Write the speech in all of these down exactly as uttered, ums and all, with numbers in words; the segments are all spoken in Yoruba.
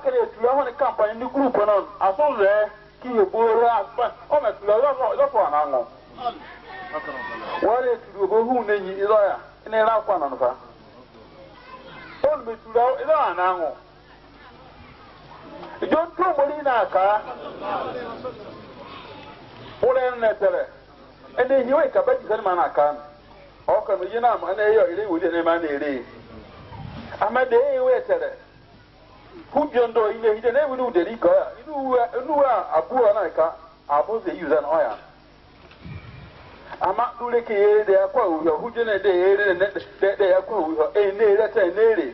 kere tulo ho ni campaign ni group non aso re ki e boro aspa o me tulo lo lo fo na ngo wale tulo go hu ne yi ilo ya ni ra kwa na nfa on me tulo ilo na ngo ijo to mori na ka ole ne tere ene hiwe ka ba ji san mana kan o ka me yina ma ne yo ile wudi ne ma ne ere amade ewe tere hujondo ile hide ne wudi uderi ka inu inu abu na ka abu ze use an oil ama dule ke ere de akwa uyo hujene de ere ne de de akwa uyo e ne ere ta ne ere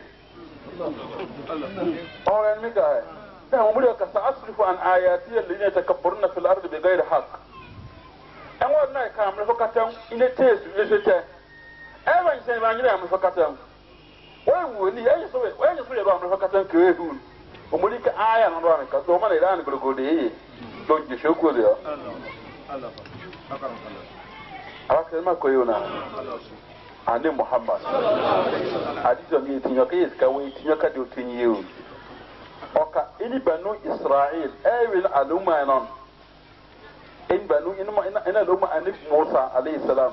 oren mi ga da mu muri ka sa asrifu an ayati alladhina takabbaruna fil ardi bighayri haqq en wa na ka amre fokatan ine tesu le te ewa nse ba nyira amre fokatan wa wu ni ayi so we ayi so ye ba amre fokatan ke hu o muri ka aya no ro ka so ma le ran gurgo de yi do je shoko de Allah Allah akaram Allah ala kelma ko yona ane Muhammad hadizo ni tinyo ke iska we tinyo ka do tinyo oka ini banu Israel ewil aluma non in banu ina ina ina aluma anif Musa alayhi salam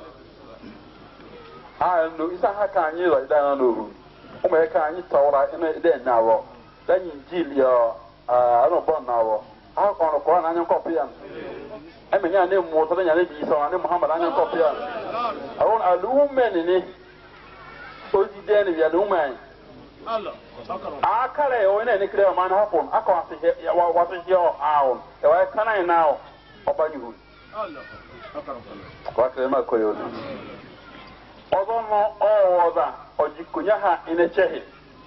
ah no isa haka anyi ro da no ru o me ka anyi tawra ina de nawo dan injil yo ah no bon nawo ah ko no ko na anyi kopian e me nya ne Musa da nya ne bi so ne Muhammad anyi kopian awon aluma ni ni o di de ne ya aluma Allah akare o ina ne kire ma na hapon aka wa se wa wa se yo aun e wa kana now obanyu Allah akaram kwa kire ma ko yo ozo no oza ojikunya ha ine chehe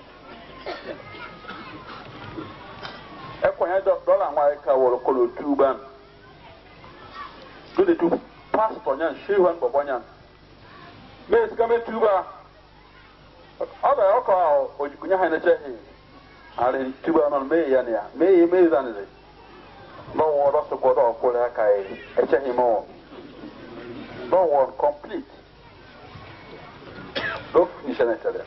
e kwanya do dollar nwa ka woro kolo tuban do de tu pastor nyan shewan bobonya me skame tuba aba oko ojikunya ha ine chehe ale tuba non me ya ne me me zanile no woro so ko do ko la kai e chehe mo no woro complete do ni shana tada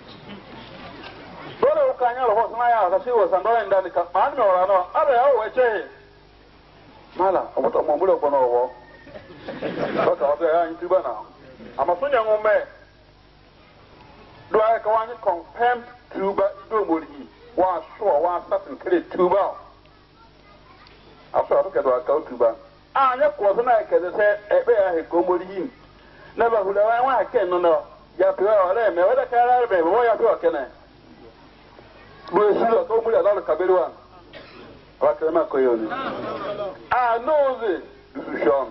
dole ka nya ro sana ya ka siwo san do ndani ka man me ora no aba ya o chehe mala o to mo mulo ko no wo ko ka o ya tuba na ama so nya ngome do I ka wani confirm tuba do mori wa so wa satin kire tuba aso ka do ka tuba a nya ko so na ka de se ebe ya he ko mori yin na ba hula wa wa ke no no ya pe ore me wa da ka ra be bo ya pe o kene bo si lo to muri ala ka beru wa wa ke ma ko yo ni a no ze dushon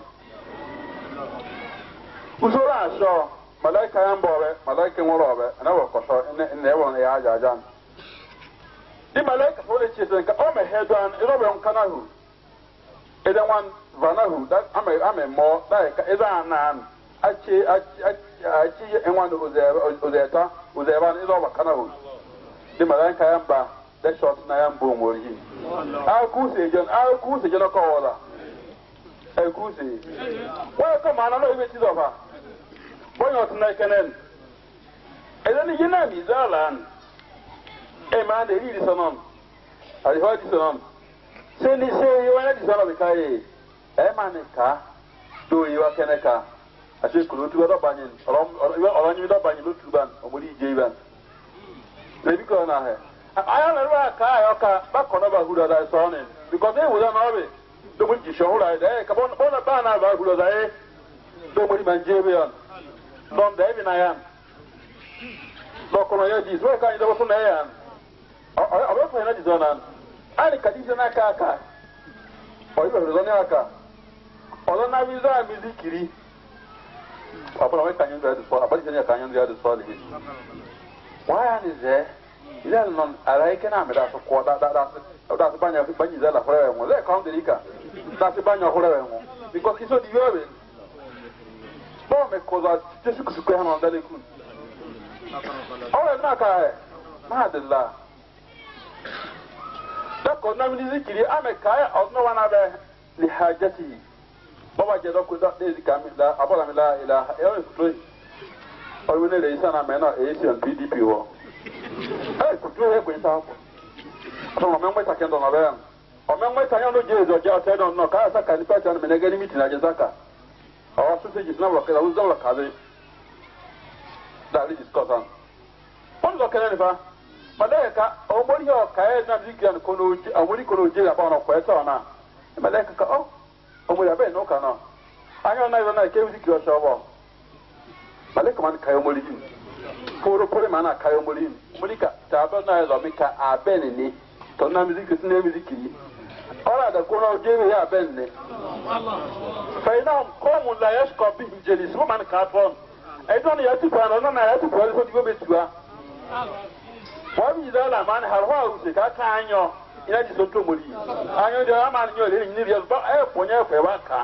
usora so malaika yambore malaika ngorobe na wa ko so ne ne won ya ajajan di malaika so le chisen ka o me hedan irobe on kanahu edan wan vanahu that ame ame mo like edan nan achi achi achi enwan ozeba ozeta ozeba ni irobe kanahu di malaika yamba that shot na yambo mori a ku se jon a ku se jon ko wala e ku se wa ko mana no ibe ti do fa boyo tuna kenen edani yina mi zalan e ma de ri sonon ali ho di sonon se ni se yo na di sonon kai e ma ne ka do yi wa keneka ase kulu tu do banyin oro oro nyi do banyin lu ban o mo di je ban le bi ko na he aya na ra ka yo ka ba ko no ba hu da so ne because e wo da na be do mo ji sho ra de ka bon bona ba na ba hu da e do mo di ban je be yon don da na yan do ko no ya ji so ka ni do so na yan a ba fa na di zonan ani ka di zona ka ka o ibe do na ka o na bi za mi zikiri apa na ka nyu da so apa di na ka nyu da so le why is there ila non ara ke na me da so ko da da da da so banya banyi za la fora mo le ka on delika da so banya fora mo because kiso di yo be bon me koza tesu kusuko ya na ndale kun awe na ka e madalla da ko na mi zikiri ame ka e odno wana be li hajati baba je do ko da de zikami la abola mi la ilaha e o kutoi o wele le isa na me na e si on P D P wo e kutoi e ko isa ko so mo mengwe takendo na ben o mengwe tanyo no jezo ja teno no ka saka ni pacha na menegeni miti na jezaka awa so se jisna wa kala uzo la kaze da li diskosan on go kene fa malaika o mori ho ka e na bigian ko no ji amori ko no ji aba no kweta na malaika ka o o mori abe no ka no anyo na na ke uzi kiro shobo malaika man ka yo mori ji poro poro mana ka yo mori mori ka ta ba na zo mi ka abeni ni to na muziki tun ne muziki ora da ko no je ya abeni fa ina qawmun la yashqa bihim jalis man ka fon ai don ya tu fa no na ya tu fa so digo betua wọ́n yìí lọ́la máa ní àrùwá òsè káká anyọ iná ti sọ́tò mọ́lì anyọ di ọ̀rọ̀ máa ní yọ̀ lẹ́yìn níbi ẹ̀rọ ẹ̀ pọ̀nyẹ́ ẹ̀fẹ̀ wá ká.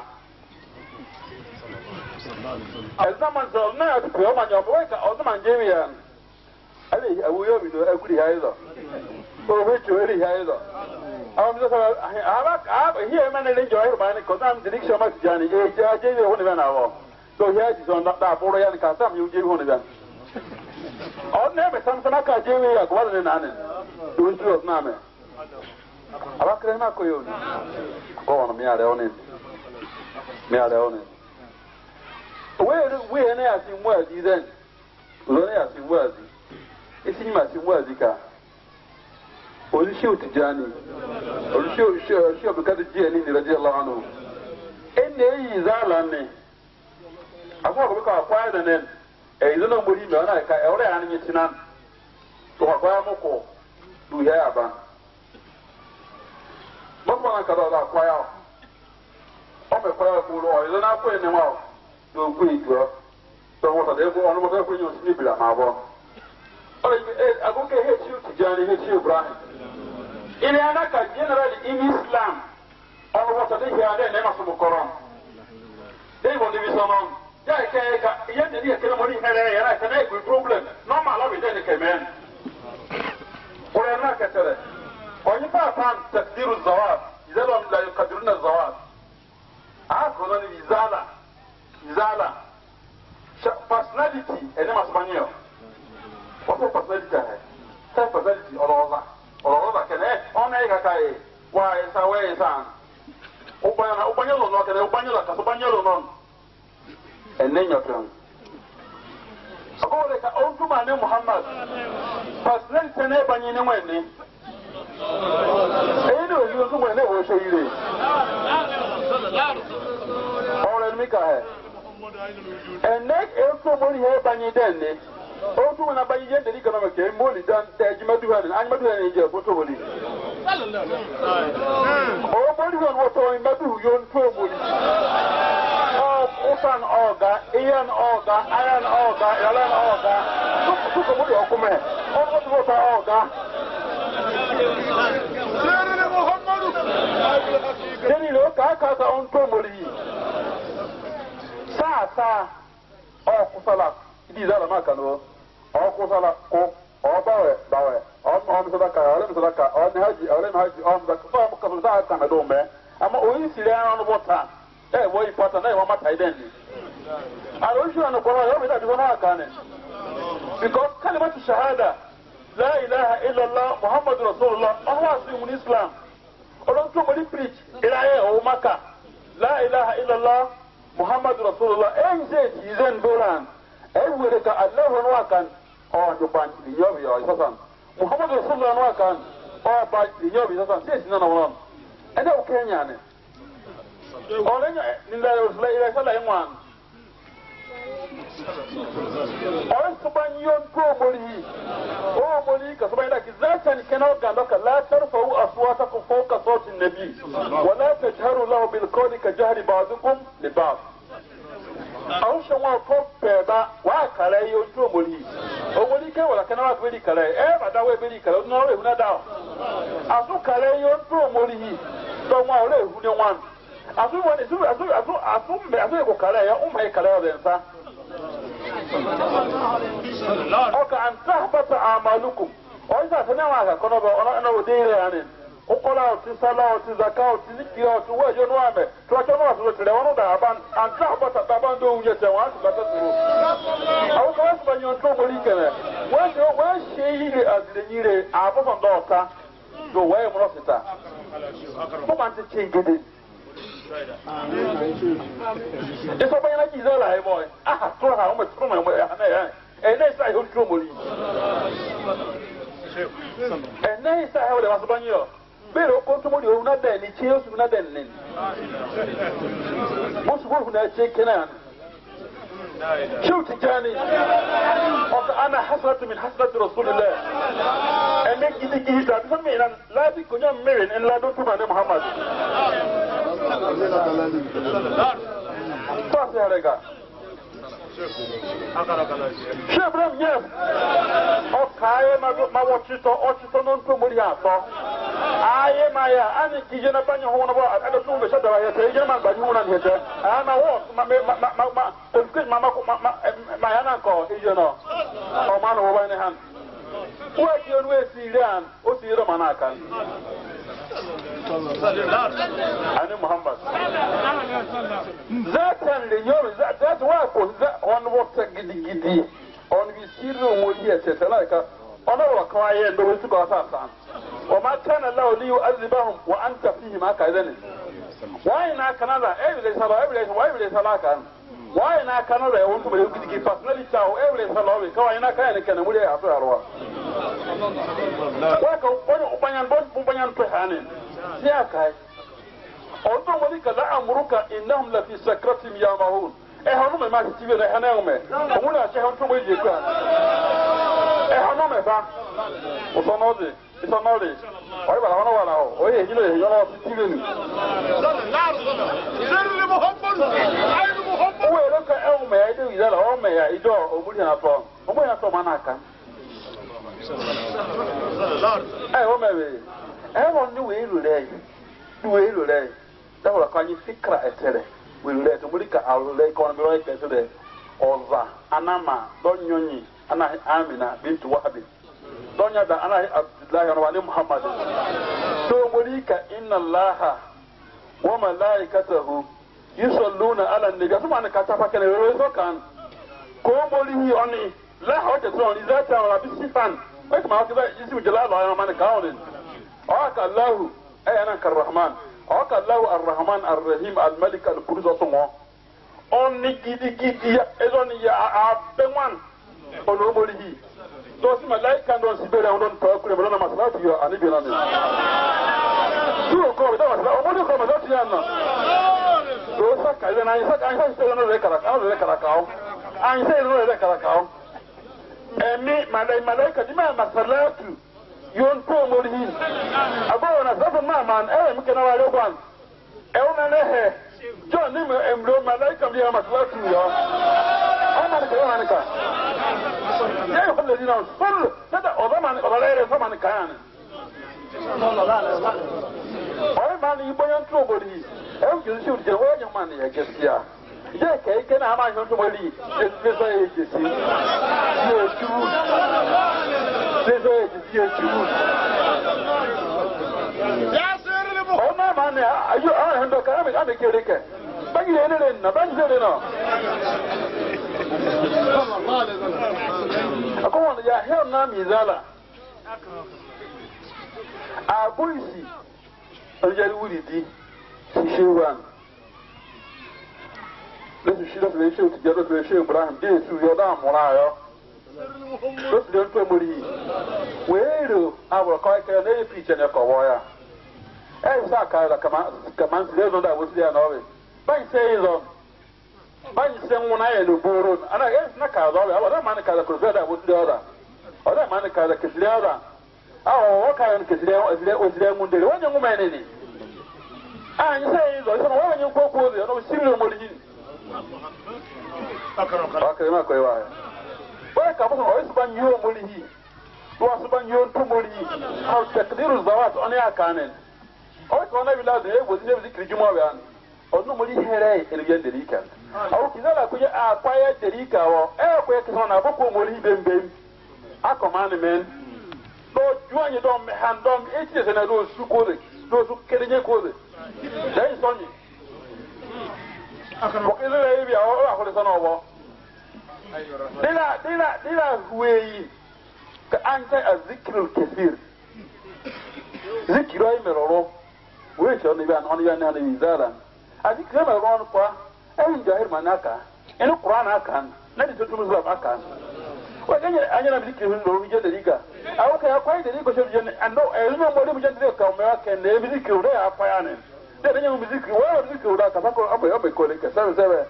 ẹ̀sán máa ń sọ ọ̀nà yà pẹ̀ ọ́ máa nyọ̀ ọ̀fọ̀ wẹ́ẹ̀ka ọ̀dọ́ máa ń jẹ́ wíyà ẹ̀lẹ́ ẹ̀wù yóò mi lọ ẹ̀gúrì yà ẹ̀zọ̀ òfin tù ẹ̀rì yà ẹ̀zọ̀. àwọn mi sọ àbá èyí ẹ̀ máa nílẹ̀ jọ ẹ̀rọ máa ní kọ́sá mi dìríkṣọ́ máa ti jà ní ẹ̀ jẹ́ ajé ìwé òhun níbẹ̀ náà wọ̀ tó yẹ ti sọ dàbúrò yà ní kàtà mi ò jẹ́ ìwé òhun níbẹ̀. On never some Sanaka Jimmy, like one in an doing two of Name. Alakrena Koyon. Go on, me are on it. Me are on it. Where we are near in worthy then. Loneas in worthy. It's in my worthy. Or you shoot Johnny. Or you shoot, sure, sure, because the Jenny in the Radialano. And there is Alane. I want to look out quiet and then. Eh, you know, we know that I already am in Sinan. So I buy a moko. Do you have a But when I got out of choir, I'm a choir full of oil, and I put them out. Don't quit, girl. So what are they for? On whatever you sleep in my boy. I go get hit you to Johnny, hit you, Brian. In Anaka, generally in Islam, on what are they here? They never saw Koran. They will leave it alone. Yeah, I can't get a money here. I can have a problem. No, my love is any man. We're not at it. When you pass on Takdir Zawad, is that one like Kadruna Zawad? I could only Izala. Izala. Personality, and never Spaniel. What's a personality? Type personality, all over. All over can act on a why is away, son? Open your lock and open your lock, open your lock. And then your turn. So, like an old man named Muhammad, personality and never in the way. I know you do when they will show you. All in Mika. And next, everybody here by your den. Also, when I buy you the economic game, more than Tajimadu and I'm doing in your photo. Oh, body on what I'm doing, you're in Open order, Ian order, Iron order, Iron order. Look at what you're coming. Almost water order. Then you look at our own family. Sa, sa, or Kusala. It is Alamacano, or Kusala, or Bawe, Bawe, or Omsaka, or Lemsaka, or Haji, or Lemhaji, or the Kazakan, Kanadome. I'm always there on the water. Eh, what important? I want my identity. I don't know what that is on our canon. Because Kalimat Shahada, La ilaha illallah, Muhammad Rasulullah, Allah in Islam. Or don't somebody preach, Ilaha or Makkah, La ilaha illallah, Muhammad Rasulullah, and says he's in Bolan. Everywhere Allah and Wakan, or the bunch in Yobi or Sasan. Muhammad Rasulullah and Wakan, or bunch in Yobi, Sasan, says none of one. And they're Kenyan. Ọ̀rẹ́ nílẹ̀ òṣèlú ilẹ̀ sọ́lá ìwọ̀n. Ọ̀rẹ́ sọ́bà yíò ń tó omori yìí. Ó omori yìí kàsọ́bà yìí láti zẹ́ẹ̀tẹ̀ ní kẹ́nà ọ̀gá lọ́kà látàrí fọwọ́ àṣùwátà kò fọ́ kàsọ́ọ̀tì nẹ̀bí. Wọ́n láti jẹ́rù láwọn bìlkọ́ni kàjáhìrì bàdúkùn lè bá. Àwọn ṣe wọn fọ́ pẹ̀ẹ́bá wà á kàrẹ́ yìí ó ń tó omori yìí. Omori kẹ́ wọ̀lá kẹ́nà wà gbérí kàrẹ́ ẹ̀ bàdáwọ̀ gbérí kàrẹ́ ó ní ọ̀rẹ́ ìhun náà dà. Àtún kàrẹ́ yìí ó ń tó omori yìí. Tọ́wọ́n ọ̀rẹ́ ìhun ni wọ́n. Asu wani asu asu asu asu me asu ko kala ya umma kala ya bensa oka an tahbata amalukum o isa sana wa ka kono ba ona na o deire anin o kola o ti sala o ti zakat o ti zikri o ti wajo no ame to to no asu tere wono da ban an tahbata da ban do unje te wa su bata duro awu ko wasu banyo to boli kene wa se wa se yi le azile nyire abo son do ta do way mo sita mo man te chengede eso ba yana jiza la e boy ah to ha mo to mo na ya e na isa ho to mo li e na isa ha o de waso banyo bere o ko to mo li o na da ni che o su na da ni mo su bo na che kenan شو تجاني أنا حسرة من حسرة رسول الله أنك إذا كنت تسمعنا لا تكون يوم مرين إن لا تنتم محمد فاسي هرقا شبرم يف أوكاي ما وشيتو أوشيتو ننتو مرياتو aye maya ani kijana banya hona ba ada tumbe shada ya te jama ba hona ni hete ana wo ma ma ma ma tafkir mama ko ma ma yana ko ijeno o ma no ba ni han wa ki on we sirian o siro manaka ani muhammad zatan le yoro zat wa ko on wo gidi gidi on bi siro mo yete talaika ona wa kwaye ndo wisu ko sasa وما كان الله ليعذبهم وانت فيهم هكذا واين كندا ايبلي سلا ايبلي وايبلي سلا كان واين كندا وانت بده كدي فاسنالي تاو ايبلي سلا وي كواين كان كان مودي افو اروا واكو بونو بانيان بون بانيان تهانين يا كاي اونتو ودي كذا امرك انهم لفي سكرتهم يامهون e hono me ma ti vere hana o me o na che hono mo je kwa e hono me ba o sono de It's on knowledge. Why would I want to know? Oh, yeah, you know, you're not stealing. Oh, look at Elme, I do that. Oh, may I do? Oh, we have to. Oh, we have to manaka. Hey, oh, maybe. Everyone knew it today. Do it today. That was a kind of secret, I tell you. We let Mulika our lake on the right today. Oza, Anama, Don Yoni, Anna Amina, been to Wabi. Donya da ana Abdullah wa ali Muhammad to mulika inna allaha wa malaikatahu yusalluna ala an-nabi kuma ka ta fakane we so kan ko molihi oni la hawta so ni zata wa bisifan wai kuma ka ismu jalal wa man kaun aka allah ay ana karrahman aka allah arrahman arrahim almalik alqudus so on ni gidi gidi ezoni ya abenwan ono molihi those malaika don't see better on talk to them maslatu yo ani bi nani tu ko da masla o mo ko maslatu ya na do sa ka ile na isa ka isa se no le kara ka le kara ka an se no le kara ka emi malai malaika di ma maslatu yon to mo ri abo na sa ma man e mi kana wa le kwan e una le he jo ni me emro malaika bi maslatu yo ana ke ana ka يا أيها الذين آمنوا صلوا هذا أضمان أضلال زمان كان صلى الله عليه وسلم أي من يبين تروبلي أو جلسوا الجوار يمان يجسيا يا كي كان أما يهون تروبلي إسمه يجسي يجود إسمه يجسي يجود يا سير المهم أنا من أيو أنا هندو كلام أنا كيرك بني لنا بني لنا akwai ya hiyar na mizala a bulisi aljari wuri di su shewan da su shida su da shi tijar da su da shi ibrahim da su yau da mura yau da su da yanto muri wero abu kawai kayan da ya fi ce ne kawo ya ya yi sa kayan da kaman su da zo da wasu da yana wai ban sai yi zon ban sen wona ya no boro ana yes na ka zo ba da man ka da ko da bo da da o da man ka da ke da da a o ka yan ke da o da o da mun de wanya nguma ne ne a ni sai zo so wanya ko ko da no sirri mo lijin akara akara ma ko wa ba ka bo o su ban yo mo lihi to su ban yo to mo lihi au takdiru zawat on ya kanen o ko na bilad e bo ne zikri juma ba onu mo li here ele yen de likan au kizala kuja akwaya derika wo e ko yake sona boko mo li bembem akomane men do juanye do me handom eti se na do su kore do su kerenye kore dai sonyi ko ile bi o a ko le sona wo dila dila dila huweyi ka anta azzikrul kathir on even on even na izara adi krema ron kwa e jahir manaka eno qur'an akan na di tutu muslim akan wa ganye anyana bizikri ndo bije deriga awo ka akwai deriga so je ando e no mo de bije deriga ka me akan ne bizikri ndo ya afa ne de de nyamu bizikri wa bizikri ndo ka ko abo abo ko le ka sabe sabe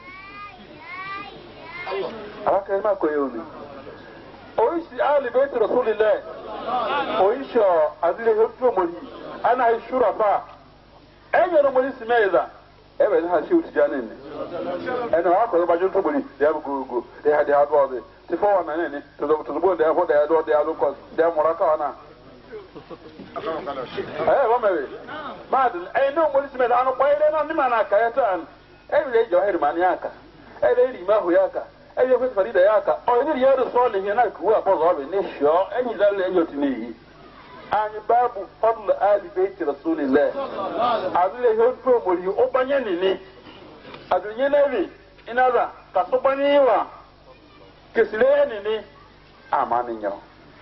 Allah aka ma ko yoni oisi ali bait rasulillah oisha adile hotto mori ana shurafa enyo no mori simeza ebe na ha shi utijane ne eno akọ ba jonto mori de abugo de ha de ado de ti fo wana ne ne to do to bo de ho de ado de ado ko de moraka wana eh wa mewe mad eno mori simeza anu kwa ile na ni mana ka yata an ebe je ohiri mani aka ebe ri ma hu yaka ebe ko farida yaka o ni yero so le hina ku abo zo be ne sho enyi dale enyo tinihi ani babu fadl ali bait rasulillah adule hotto mori o banye nini adunye levi inaza kasobani wa kesile nini amani nyo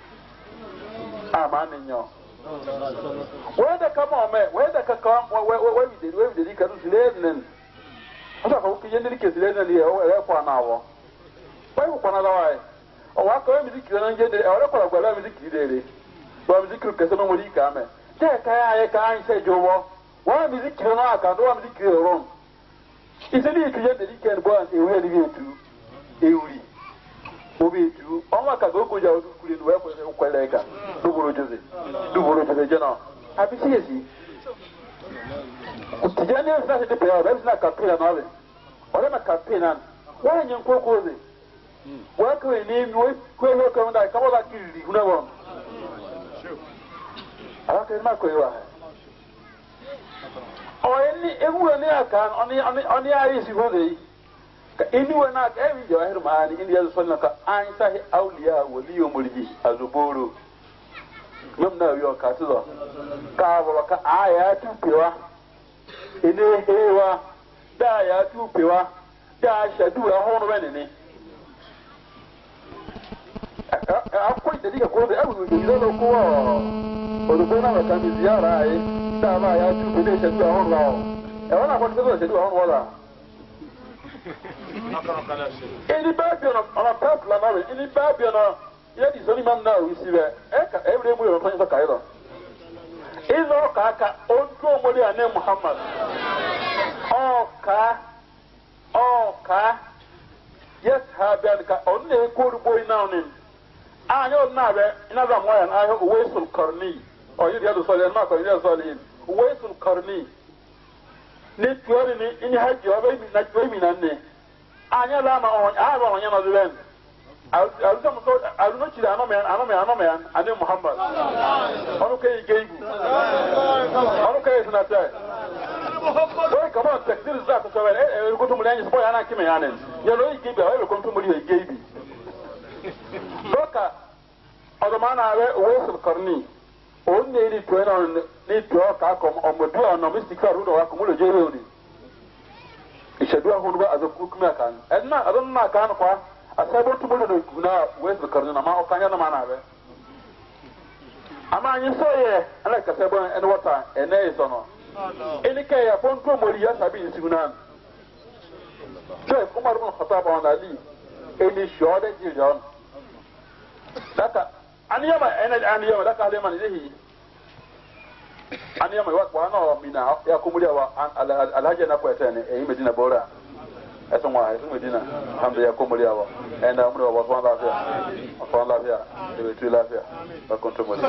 amani nyo wenda kama ome wenda kaka we we we bideli we bideli kadu sile nini asa ko kiyende kesile nini e o kwa nawo we ko na dawai o wa ko mi dikire na njede e o ko gba mi dikire dele wa mizikiri kese no muri ka me te ka ya ka an se jowo wa mizikiri no aka do wa mizikiri ron iseli ki je de ken bo an e we ni etu euri obi etu o ma ka go ko ja o kuri no we ko ko le ka do boro jose do boro jose je no abi si esi kutijani sa se de pe o na ka pe na ale o na ka pe na wa nyen ko ko ze wa ko ni mi we ko ho ko nda ka bo da kiri una won aka ma ko yiwa o eni ewu ni aka oni oni oni ari si hode ka eni wana ka ewi jawahir maani indi yazo sunna ka an sahi awliya waliyo mulji azuburu mamna yo ka tuzo ka bo ka aya tupewa ene hewa da ya tupewa da shadu ya hono benene akwai da diga ko da abu yi zalo ko o na ka mi ziyara ai da ba ya tu be shadu a hono rawo e wana ko da shadu a hono wala ini ba bi na ona pap la na ini ba bi na ya di so ni man na wi sibe e ka e bre mu yo tan so ka iro izo ka ka o to mo le ane Muhammad o ka o ka yes ha ben ka on ne ko ru boy na onin anyo na be ina za moya na ayo Uwaisul Qarni o yidi adu salen ma ko yidi salen Uwaisul Qarni ni tuori ni ini haji o be mi na tuori mi na ne anya la ma on a ba onya na zulen alu sam so alu no chira no me ano me ano me ane Muhammad onu ke geibu onu ke sna ta Muhammad come on takdir za ko so e ko to mulanya so ya na kime yanen ya no geibu e ko to muli geibi doka odamana awe Uwaisul Qarni o ne ri to na ni to ka ko o mo do na mistika ru do wa ko mo le jewe oni ishadu ahun ba azaku kuma kan edna adon na kan kwa asabon to mo do kuna Uwaisul Qarni na ma o kanya na mana be ama anyi so ye ala ka sabon en wata ene iso no ini ke ya fon to mo ri ya sabi isuna Sheikh Umar ibn Khattab wa Ali eni shode jijon daka aniyama ena aniyama daka ale man lehi aniyama wa kwa no mina ya kumulia wa alhaji na kwa tene e Medina bora eson wa eson Medina hamdu ya kumulia wa enda umri wa swanda afya swanda afya de tu afya ba konto mo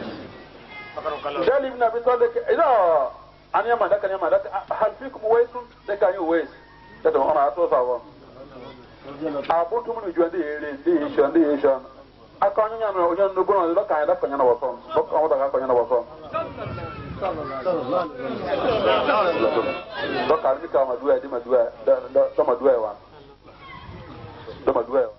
Jali ibn Abi Talib ila aniyama daka aniyama daka hal fikum Uwaisun daka yu Uwais daka ona ato sawo abo to mo juande ere ndi shande yeshan akanya nyama onye ndugo no lo kan da kanya na wason bo kan da kanya na wason do kan mi ka ma duwa di ma duwa da da ma duwa wa da ma duwa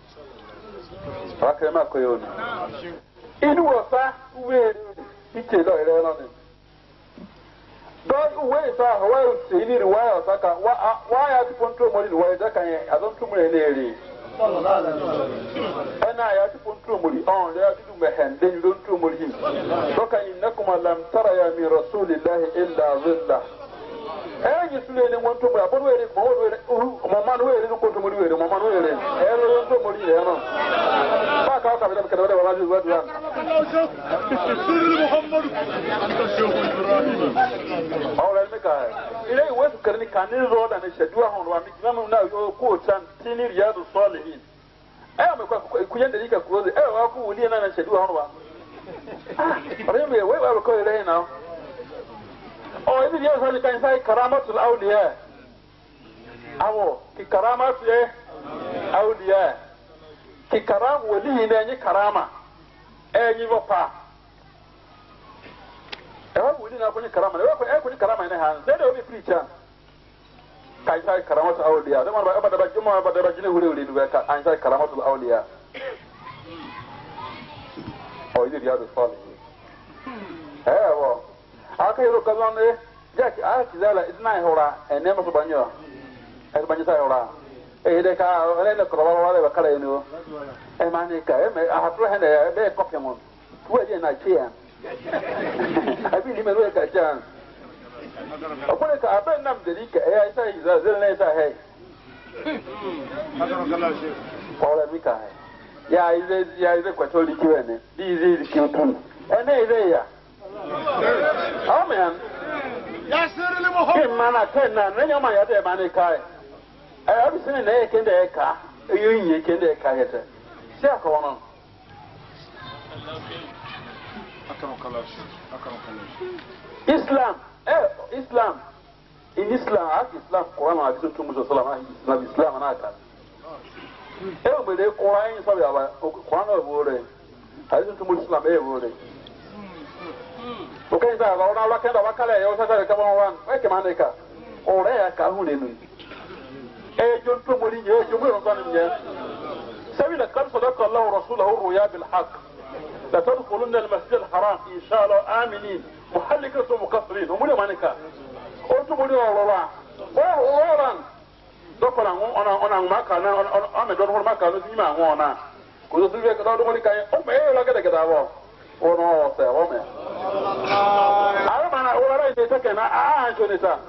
aka ma ko yoni inu wasa uwe ite lo ere no ni do uwe sa hawa se ni riwaya saka wa wa ya ti ponto mo ni riwaya da kan ya don tumu ne ere أنا يا تكون ترومري أن لا تدوم بهندين دون ترومري لك إنكم لم ترى يا من رسول الله إلا ظلة أي سلين وانتم بقول ويري بقول ويري ماما ويري نقول تمري ويري ماما ويري أي لون تمري أنا ما كاو كابيلا كده ولا ولا جزء ولا محمد أنت شوف إبراهيم أولا مكاه إلى وين كرني كان الرود أنا شدوا هون وامي كمان نا يكوتان تيني رياض الصالحين أي ما كوا كوين دليك كروز أي واكو ولي أنا شدوا هون وام ريم وين وين كوا إلى هنا أو إذا جاء سالي كان ساي كرامات الأولياء أو كي كرامات له أولياء كي كرام ولي هنا يعني كرامة أي نبضة أو ولي نأكل كرامة أو أكل أكل كرامة هنا هان زين أو بيفريشان كاي ساي كرامات الأولياء ده ما بدأ بجمع بدأ بجنة هولي هولي نبغى كاي ساي كرامات الأولياء أو إذا جاء الصالحين أيوة aka yoro kazan ne jaki a kizala idna hora ene maso banyo e banyo sa hora e de ka ene ne kroba wale ba kala eno e mani ka e me a hatro hene e be kopya mon tuwe je na chia abi ni me no ka chan akole ka abe nam de ka e isa iza zel ne sa he wala mi ka ya ize ya ize kwa toli kiwene di ize kiwtun ene ize ya Amen. Yasir le mo. Ke mana tena nenya ma ya de mani kai. Eh abi sini na ke de ka. Eyo yin ke de ka yete. Se aka wono. Akam kalash. Akam kalash. Islam. Eh Islam. In Islam, as Islam Quran wa hadith tu Muhammad sallallahu alaihi wasallam Islam na ka. Eh o be de Quran so ya ba Quran o bore. Hadith tu Muhammad sallallahu alaihi wasallam okay sa ba ona lakenda wakale yo sa sa kama wan we ke manika ore ya ka hu ne nu e jo to mori ye jo mo ron nye sabi la kan sadaqa Allah rasuluhu ruya bil haqq la tadkhulunna al masjid al haram insha Allah aminin muhallikatu muqassirin mo le manika o to mori o wa o o ran do ko na ona ona maka na o me do ho maka no ti ma won na ko so bi ka do mori kai o me la ga de ga bo o no se o me ara mana ora ide take na a anjo ni ta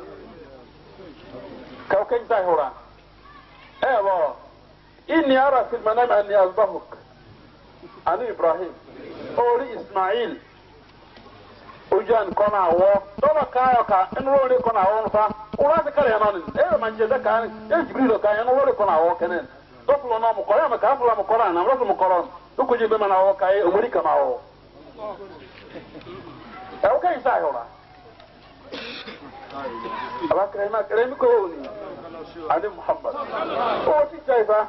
ka ken ta hora eh bo inni ara fil manam anni azbahuk ani ibrahim ori ismail ojan kona wo do ba ka ka enro ri kona wo fa ora se kale na ni eh manje da ka e jibril ka enro ri kona wo kenen do fulo no mo ko ya ma ka fulo mo ko na na ro mo ko ron do ko jibe mana wo ka e omuri kama wo é o que é isso aí, olá? Ela quer mais querer me couni. Ali Muhammad. O que é isso?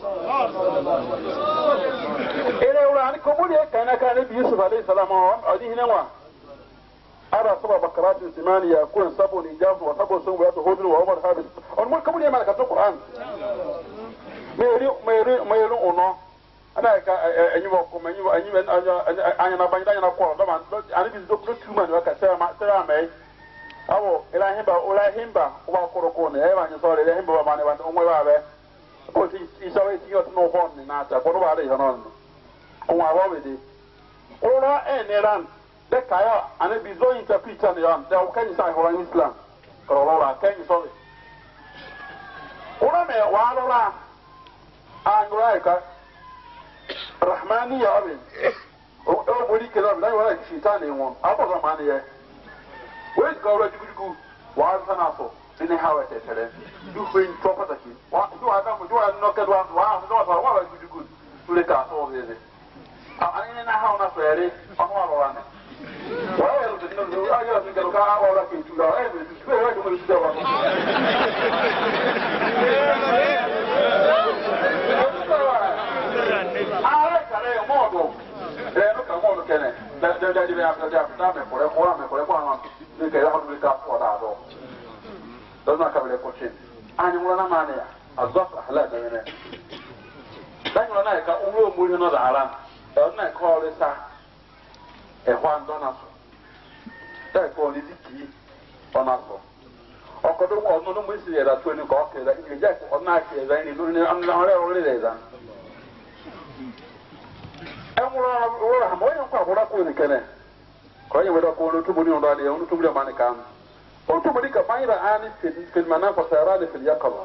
Ele é o lá, como ele é que na cara de Yusuf alayhi salam, ali hinawa. Ara saba bakarat simaniya kun sabu ni jafu wa sabu sun wa hudu wa umar habis. On mo como ele marca o Quran. Meri meri meri ono. Ana ka enyi mo ko enyi enyi anya na banya anya na ko do man ani bi do tu man wa ka sera ma sera mai awo ila himba ula himba wa ko ko ne e ba nyi so le himba ba mane wa o mo ba be o ti iso we ti yo no hon ni na ta ko do ba le yo no ko wa wa we de o ro e ne ran de ka yo ani bi zo interpret an yo de o kan sai ho Islam ko ro ra kan so we o ro me wa ro ra an ra ka Rahmani ya abin o o bori ke da wa shaitan ne won aba Rahmani ya we ga ra jugujugu wa sana so ni hawa te tere du fin to pataki wa du aga mu du an no ke do wa no wa wa jugujugu tule ka so ze a ani na hawa na so ere on wa wa na wa ya lu no du aga ni ga ka wa la ke tu da e du ku wa du mu da wa modo eh no ka modo kene da da da da da da me por por me por por no ni que ya no me ka por da do do na ka bele ko chin ani mo na mane ya azaf ahla da ne dan no na ka umro mu no da ara e na ko le sa e hwan do na so da ko ni diki ona so ọkọdọ ọdún no mo si yẹ da to ni ko ke da ni ja ko na ke da ni no ni an na ore ore le da enwuro ora mo yen ko abura ko ni kene ko yen wada ko no to mo ni ndo ade no to mo man kan o to mo di ka mayra ani fi fi manam fa sayarani fi yaqaba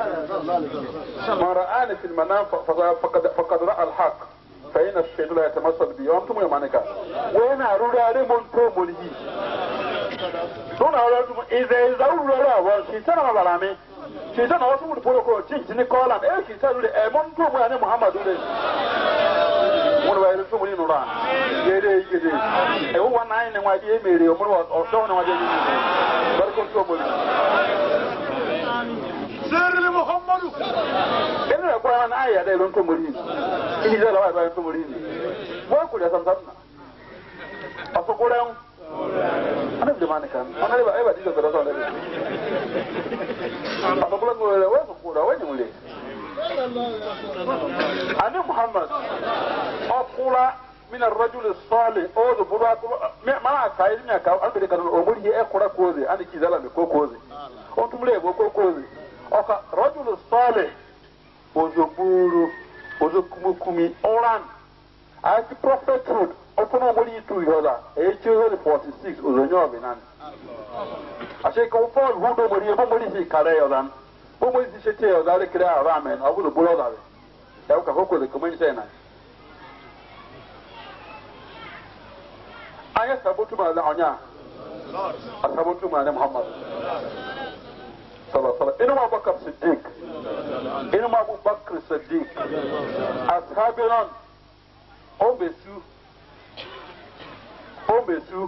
ma ra'ani fi manam fa faqad faqad ra'a al-haq fa ina ash-shaytan la yatamassal bi yawm to mo man kan wa na rura re mon to mo ni Don't allow to is a Zaura was she said about me. She said also would put a chinch in the column. Eh, she said a month to where Muhammad did. One way to win around. Get it, get it. A one nine and why they made it or don't know what they did. But control. Sir Muhammad. In a brown eye, they don't come with him. He's alive by some reason. What could have done? I go down. Ana demanda kan. Ana leva eva diga para só leva. Apa pula gua leva tu pura wani mule. Ana Muhammad. Aqula min ar-rajul as-salih. O do bura ma kai ni ka an bele kan o muri e kura koze ani kizala me ko koze. On tumule go ko koze. Oka rajul as-salih. Ozo buru, ozo kumukumi oran. Ati prophethood. Open only two years, eight forty-six, Uzonyo Binan. I say, go for who do we have a career than who is the city of the ramen, I would have brought out. Elka Hoko, the community. I asked about to my Lanya. I about to my Muhammad. In my book of Siddiq, in my book of Siddiq, as Habiran, Obesu. Obesu.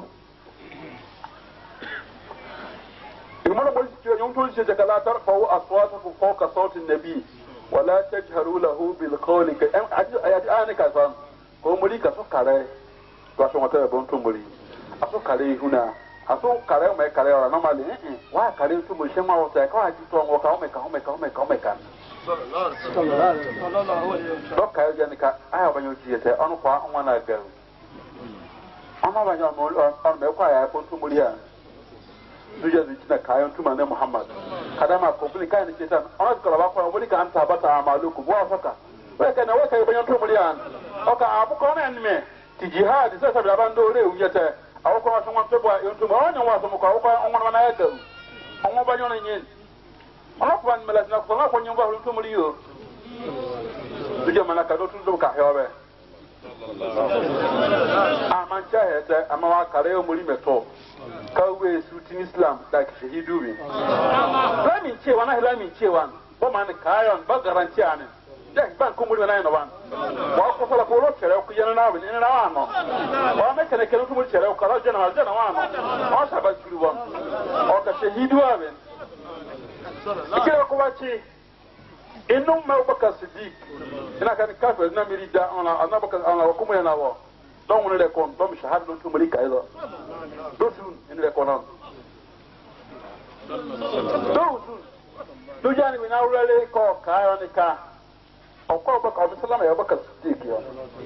المرة قلت يوم تقول شيء لا ترفعوا أصواتكم فوق صوت النبي ولا تجهروا له بالقول كأن أنا كذا كم لي كسو كاره كسو ما تبى بنتو ملي أسو كاره هنا أسو كاره ما كاره ولا نما لي واه كاره تو ملي شما وتاعك واه جيتوا وكاو مكاو مكاو مكاو مكان صلى الله عليه وسلم لو كاره جانك أيه بنيو جيته أنا قا أنا ناقل أنا بنيو مول أنا بقى يا بنتو مليا Duja zichina kayon tuma ne Muhammad kadama kompli kayan kitan ona kala ba ko woni ka anta bata amaluku bo afaka we kana we kay banyo to mulian oka abu ko na nme ti jihad sasa bi abando re ujete awu ko so won to bo yon tuma onya wa so ko ko onwa na yaka onwa banyo na nyin ona ko ban melas na ko na ko nyumba to muliyo duja manaka do tun do ka heobe aman chahete amawa kare o muri meto Kawe suiting Islam like he do me. Let me cheer one, let me cheer one. One man kayon, but guarantee on it. Jack Bank come with a nine of one. Walk for a polo chair, Kuyan in an hour. Or make a kill to chair, Kala General General. Also about you one. Or the he do have it. Kirakovachi. In no Melbaka Siddiq. And I can cut with Namida on another on our Kumana. Don't want to come, don't shahad to Malika either. Don't soon in the corner. Don't soon. Do you now really call Kayanika? Or call back of Islam, I have a stick here.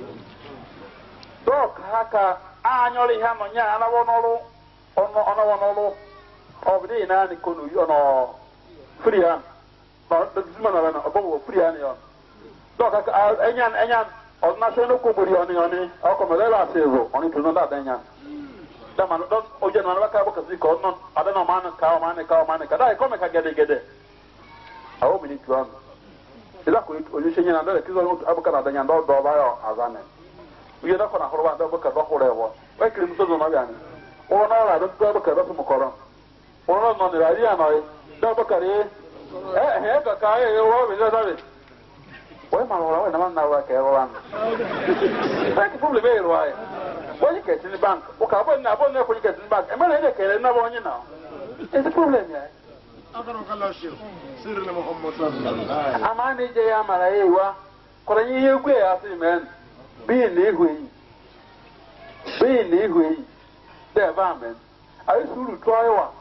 Dog Haka, annually ham on Yana Wonolo, on Onolo, of the Nani Kunu, you know, Freean, but the Zimana above Freean. Dog Haka, Anyan, Anyan. Or national Kuburi on the Okomela Silvo, only to know that Danya. The man don't Ojan Waka because not, I don't know, man, cow, man, cow, man, I come and get it, get it. I hope we need to run. Is that good? Or you say another kill Abaka and dog by Azane. We are not going to hold about the book of whatever. Like him to Novian. Or no, I don't go back to Mokoro. Or not on the idea, no, Dabakari. Eh, heck, a guy, you it. Why am I going to now like everyone? Thank you for the very why. When you get in the bank, okay, I won't never get in the bank. I'm going to get it now on you now. It's a problem, yeah. I don't know. Cyril Muhammad. I'm a J. Amaraewa. Corain, you go after man. Be in the way. Be in the way. There, man. I should try one.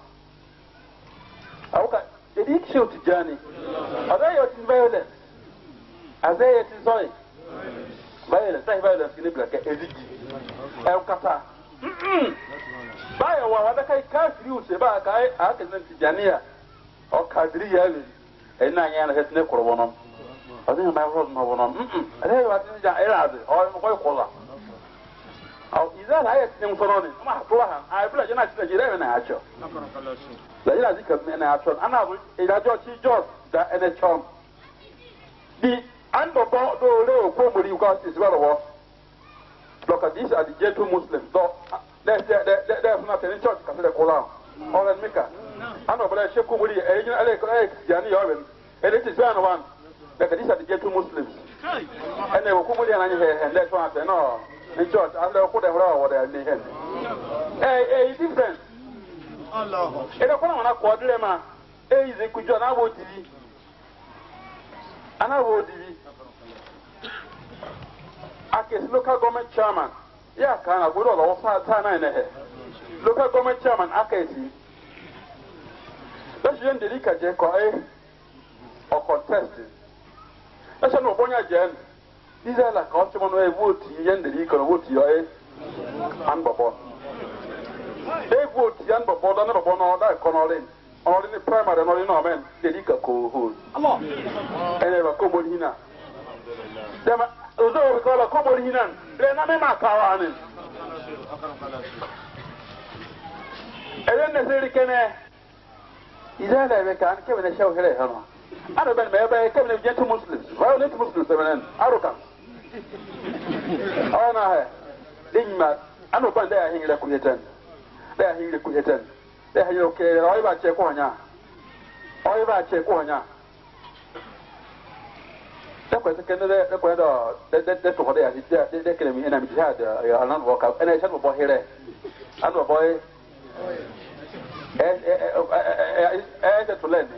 Okay, they did shoot Johnny. Are they violent? As they are sorry. Violence, violence in the black. El Kata. By a while, I can't you say back. I can see Jania. o kadiri ya le e na anya na hetne korbono o de ma ho no bono mm e wa tin ja era de o ko ko la au iza la ya tin sono ni ma to ha ai bla jina ti jire na acho la ila zika na acho ana bu ila jo chi jo da ene chom di and the do le ko muri ko is well wo look at these are the gentle Muslims so there's there there there's not any church can the kola all that mika and over there sheku muri e jina ale ko e jani yo ben and it is one one look at these are the gentle Muslims and they ko muri na he and that's one say no in church and they ko dem raw wo there ni hen eh eh different Allah e ko na na ko dire ma e ize kujo na wo tiri ana wo tiri Akes local government chairman ya kana gudo la wasa ta na ne he local government chairman akesi that's yen delika je ko e o contest that's no bonya jen diza la ko se mo no e vote yen delika no vote yo e an bobo e vote yan bobo da no bobo no da ko no len on the primary no no men delika ko hold Allah ene ba ko bolina dama ozo ko la ko bolina le na me ma kawanin ele ne seri kene izala be kan ke be shaw hele hano ana ben me be ke be gentle Muslims violent Muslims benen aruka ona he dinma ano ban da ya hingle ku yetan da ya hingle ku yetan da ya yo ke oi ba che ko nya oi ba che ko nya da ko ke ne da ko da da da to da ya da da ke mi ina mi jihad ya anan wo ka ina shan bo here anu bo eh eh eh eh da to len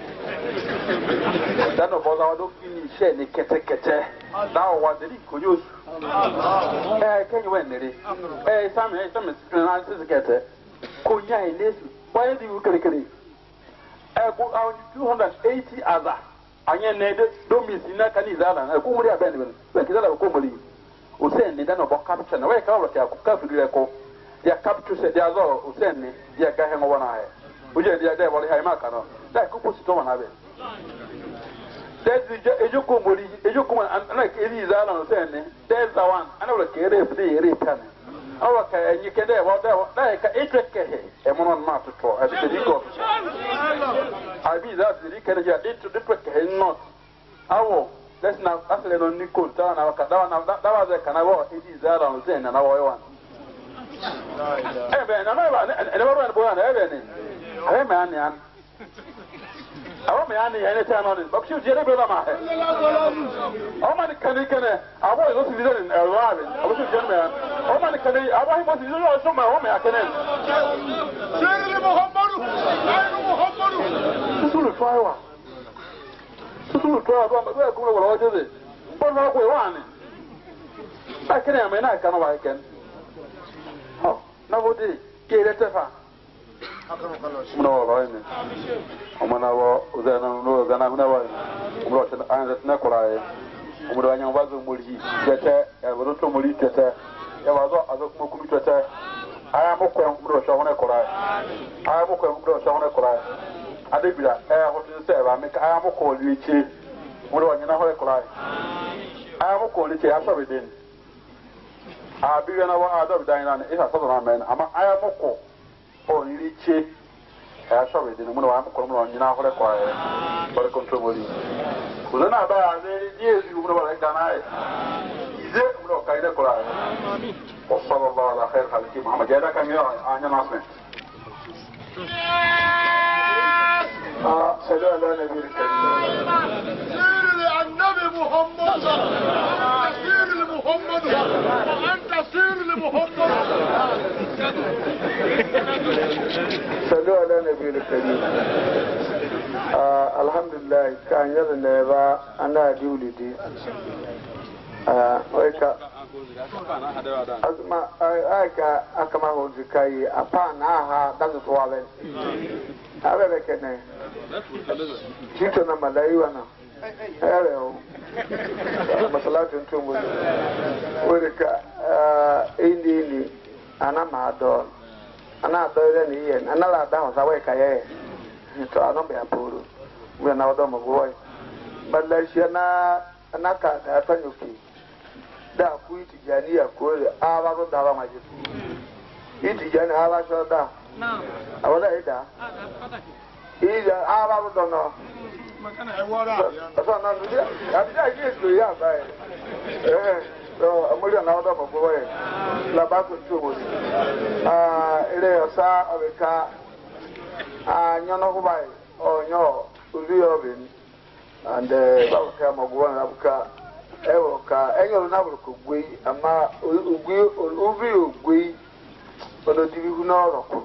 da no bo da do fini she ni kete kete da wa de ko yo eh ke ni wen ne eh sam eh sam na se kete ko nya ile su boy di u kere kere eh ko two hundred eighty other anya ne de do mi sina kani zala na ko muri abende ben we kizala ko muri usen ni dano bo capture na we ka wo ka ka fudire ko ya capture se dia zo usen ni ya ga he ngo wana he uje dia de wali hay maka no da ko ko sito wana be de je eju ko muri eju ko na ke ri zala no usen ni de za wan ana wo ke re fudi re tan awa ka enyi ke de wo da da ka etreke he e monon ma to to abi de ko abi za de ke ja it to de ke not awo let's now asle no niko ta na ka da na da wa ze kana wo edi za ra no zen na wo yo wan e be na na ba ne ba ro bo na e be ni e me an yan awo me an yan ta no ni ba ku je re be ma he o ma ni kani kane awo yo si lider en erwabe awo si je me an o ma ni kani awo hi mo si lider so ma o me akene sirri muhammadu aynu muhammadu sulu fawa sulu to ado ma ko ko lo jode bon ma ko wani akene me na kana wa ken ho na bodi ke le tefa mno wa ni o mana wo uzana no zana mna wa umro ta an da na kuraye umro anya bazo muri tete ya baro to muri tete ya bazo azo kuma kuma tete aya mo ko umro sha hone kuraye aya mo ko umro sha hone kuraye adebira eh hotu se ba me ka aya mo ko lichi umro anya na hone kuraye aya mo ko lichi aso be den a bi na wa ado bi dan na isa so na men ama aya mo ko o lichi ya so be den umro wa mo ko umro anya na hone kuraye bar control mori kuzana ba ne yesu umro ba ga na ize umro ka ide kuraye wa sallallahu ala khair khalqi muhammad ya da kan yo anya nasme ah sallu ala nabi karim sir an-nabi muhammad sir muhammad anta sir muhammad sallu ala nabi karim ah alhamdulillah kan yada ne ba ana diulidi ah oika asma aka akama hoji kai apa na ha dazu to wale abe be kene tito na malai wana ere o masalatu ntumbu wurika indi indi ana ma do ana do ile ni yen ana la da ho sawe ka ye to ano be aporo we na odo mo boy balashia na na ka da tanyuki da ku itijani ya ko aba ro da ba maji itijani aba so da na awala ida ida aba ro do no makana e wora so na ndu ya ya ji so ya ba eh so amuri na odo mo boy la ba ko tu mo ah ire osa obeka ah nyono ko bai o nyo uri obin and eh ba ka mo go na buka ewo ka enyo na buru ko gwe ama ugwe uri ogwe odo dibi hu na oroko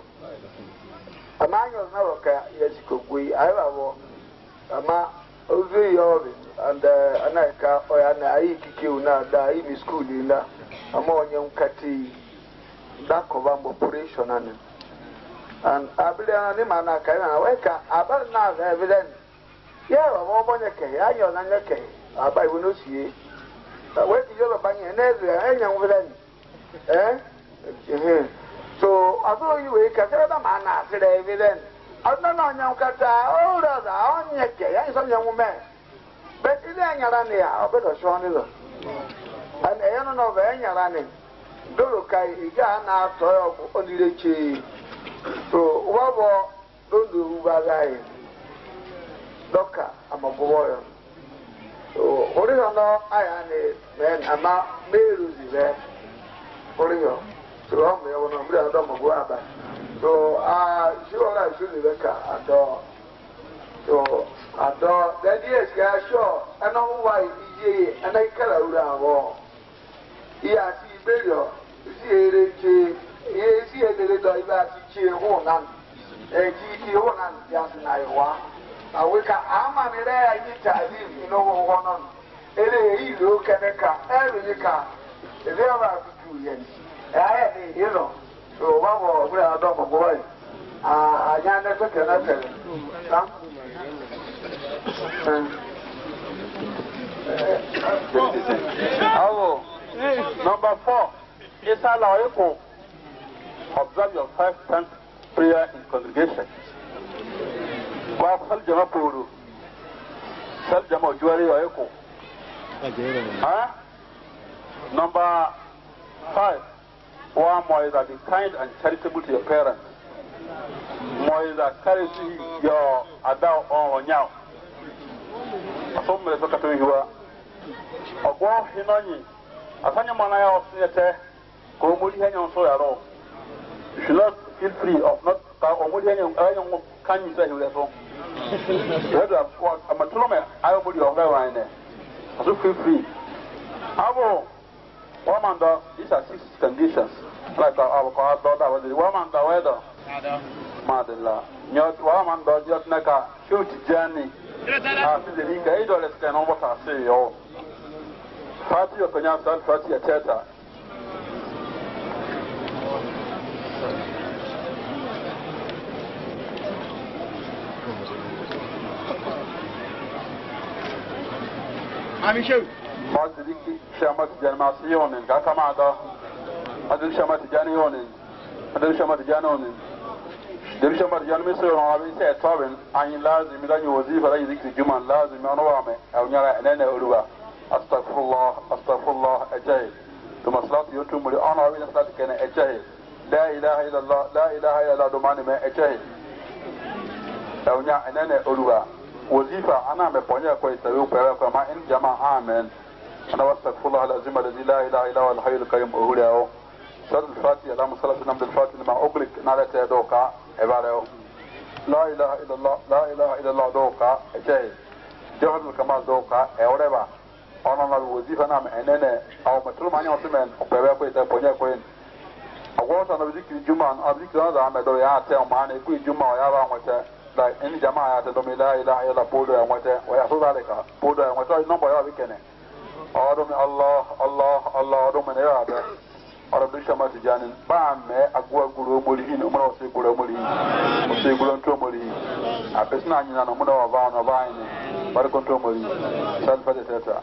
ama enyo na ro ka ya ji ko gwe ayo abo ama uri obin and uh, anaka oya na ayi kike una da ayi mi school ila ama onye nkati da cover operation and and abile ni mana ka na weka abar na evidence yeah wa bonye ke ayo na nyeke aba ibu no sie we ti yo ba nye na enya evidence eh eh so aso yi we ka kere da mana asire evidence adna na nya nkata o da da onye ke ya so nya ngume but ile anyara ne ya obedo so ni lo and e no no be anyara ne doro kai iga na to yo onireche so wabo dondo ubagai doka amagowo so ori no aya ne men ama meru zibe ori yo so o me wono mbi ado mago aba so ah shura shuri ka ado so ado that is ga sure ana why ije ana ikara ura awo iya ti berio si ereche ye si edele do iba ti che ho nan e ji ki ho nan ya na iwa aweka ama ni re ayi talim ino ho ho non ele yi lo keneka e ri ka e re ba tu yen e aye ni iro so wa bo bra ado mo boy a anya na to kana tere ha Hello. Number four. Isala Oyeko. Observe your five times prayer in congregation. Kwa sal jama puru. Sal jama juari Oyeko. Huh? Number five. One more is that be kind and charitable to your parents. More is that carry your adult on now. Some may look at you. A go hinani. Asanya manaya of theatre. Go muli hang so at all. You should not feel free of not or muli hang can you say you so? You have to what a matrome, I will put your very there. So feel free. Abo woman dog, these are six conditions. Like our car daughter was the woman the weather. Madela. Not woman dog just like a shoot journey. After the league, eight dollars can over to say, oh, Fatty or Conyansan, Fatty a chatter. I'm sure. Madiki Shamat Janmasione, Gatamada, Adil Shamat Janione, Adil Shamat Janone. The Bishop of Janmiso, I said, Tobin, I in Lazim, Milan was even like Juman Lazim, Manawame, Alnara, and then Urua, Astagfullah, Astagfullah, Ajay. To Maslat, you two will honor with a Satikan Ajay. La ilaha illallah, La ilaha illallah, Domanime, Ajay. Elnia, and then Urua. Wazifa, Aname, Ponya, Quay, Saru, Parama, in Jama, Amen. And I was Astagfullah, Lazima, La ilaha illallah, Hayul Kayum Urao. Sad al-Fatih, Allahumma salli ala al-Fatih, ma ublik, narate doka, evareo. La ilaha illallah, la ilaha illallah doka, ejay. Jawad al-Kamal doka, eoreba. Ona na wazifa na enene, au matulu manya osimen, opewe kwa ita ponya kwen. Agwasa na wizikiri juma, abzikiri na za amedo ya ate omane, kui juma wa yaba mwete, like any jamaa ya te domi la ilaha illallah podo ya mwete, wa ya suzalika, podo ya mwete, nombo ya wikene. Adomi Allah, Allah, Allah, adomi ne ya abe. Ora bisha mati janin ba me agwa guru mori ino mo se guru mori o se guru nto mori a pesna anyina no mo na ba no ba ni bar ko nto mori sal fa de teta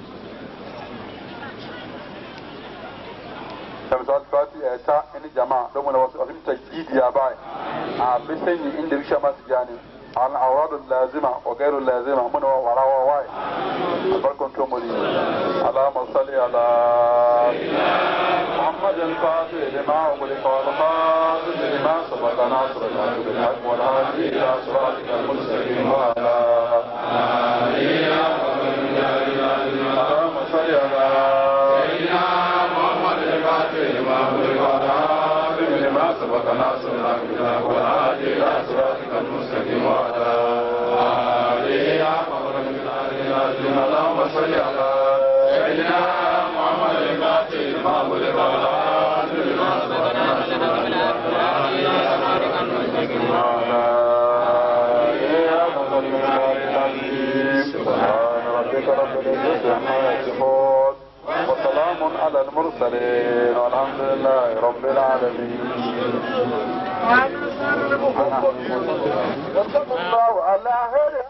tam sal fati eta eni jama do mo na o sim ta jidi ya ba a pesni inde bisha mati janin عن الأعراض اللازمة وغير اللازمة من وراء واي أبركم تومري اللهم صل على محمد الفاتح لما أغلق والخاتم لما سبق ناصر الحق بالحق والهادي إلى صراطك المستقيم وعلى اللهم صل على سيدنا محمد الفاتح لما أغلق والخاتم لما سبق ناصر الحق بالحق والهادي إلى صراطك المستقيم وعلى اللهم صل على سيدنا محمد الفاتح لما أغلق والخاتم لما سبق ناصر الحق بالحق والهادي إلى صراطك المستقيم وعلى سبحان ربك رب العزة عما يصفون وسلام على المرسلين والحمد لله رب العالمين. الله على